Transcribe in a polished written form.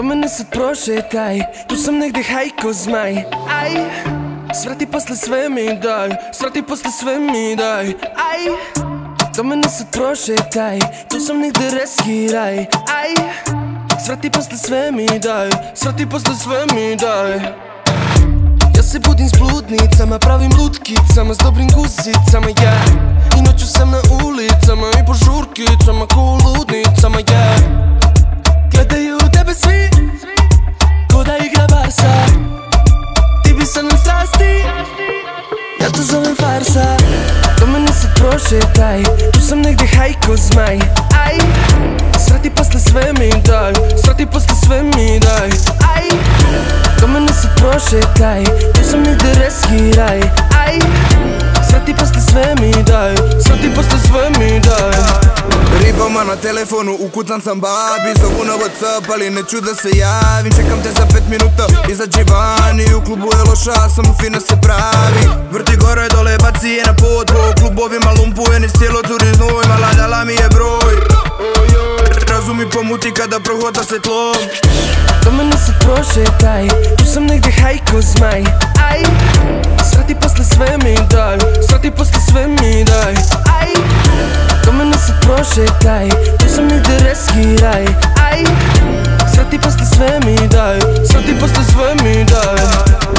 Do mene sad prošetaj, tu sam negde hajko zmaj. Aj, svrati posle sve mi daj, svrati posle sve mi daj. Aj, do mene sad prošetaj, tu sam negde reskiraj. Aj, svrati posle sve mi daj, svrati posle sve mi daj. Ja se budim s bludnicama, pravim lutkicama, s dobrim guzicama, ja. I noću sam na ulicama i po žurkicama, ko u ludnicama, ja. Gledaju tebe svi, ko da igra Barsa. Ti bi sa nam strasti, ja to zovem farsa. Do mene sad prošetaj, tu sam negde hajko zmaj. Aj, svrati posle sve mi daj, svrati posle sve mi daj. Aj, do mene sad prošetaj, tu sam negde reskiraj. Aj, svrati posle sve mi daj, svrati posle sve mi daj. Ribama na telefonu, ukucan sam babi. Zovu na Whatsapp, ali neću da se javim. Čekam te za 5 minuta, izađi vani. U klubu je loša, samo fina se pravi. Vrti gore, dole, baci je na pod. Po klubovima lumpuje, niz cijelo curi znoj. Mala dala mi je broj. Razumi pomuti kada prohoda se tlom. Do mene sad prošetaj, tu sam negde hajko zmaj. Aj, svrati posle sve mi daj, svrati posle sve mi daj. Aj, do mene sad prošetaj, tu sam negde reskiraj. Aj, svrati posle sve mi daj, svrati posle sve mi daj.